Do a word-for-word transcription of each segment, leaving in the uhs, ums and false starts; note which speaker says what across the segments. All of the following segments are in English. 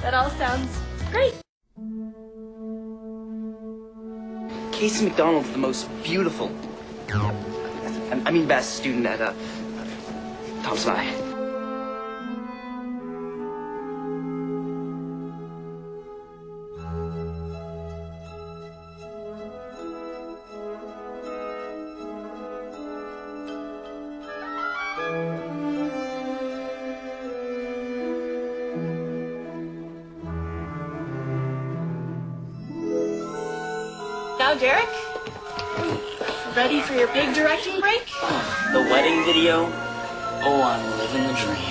Speaker 1: That all sounds great.
Speaker 2: Casey McDonald's the most beautiful, I mean best student at uh, Thompson High.
Speaker 1: Now, Derek, ready for your big directing break?
Speaker 3: The wedding video? Oh, I'm living the dream.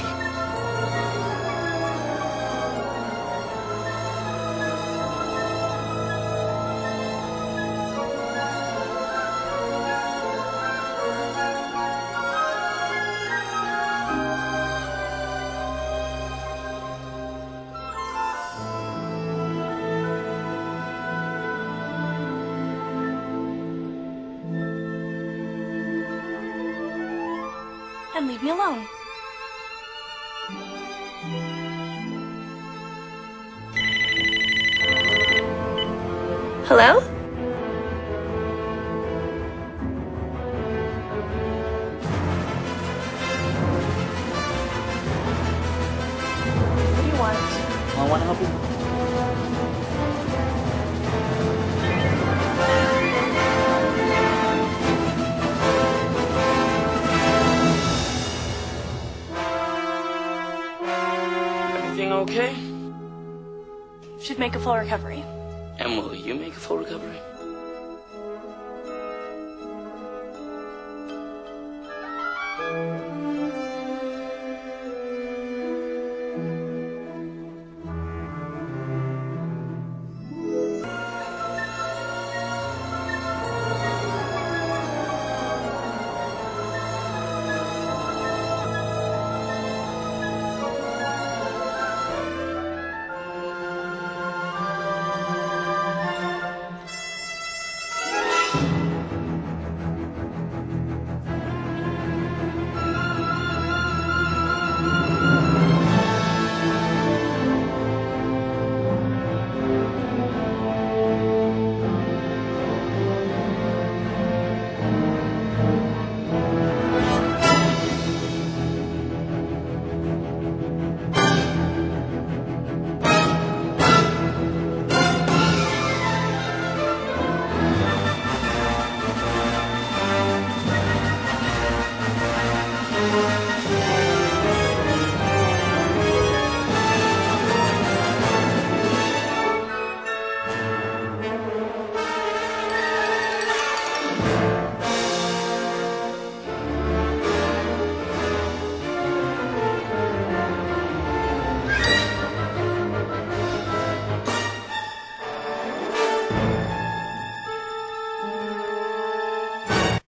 Speaker 1: And leave me alone. Hello? What do you want?
Speaker 3: I want to help you. Everything okay?
Speaker 1: Should make a full recovery.
Speaker 3: And will you make a full recovery?